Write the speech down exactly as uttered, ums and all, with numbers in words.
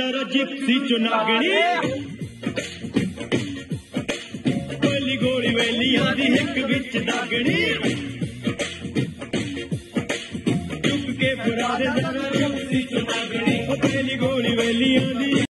जरा जिप्सी चुनागणी गोली गोली वेलियां दी हिक विच दागणी चुक के फुरा दे जरा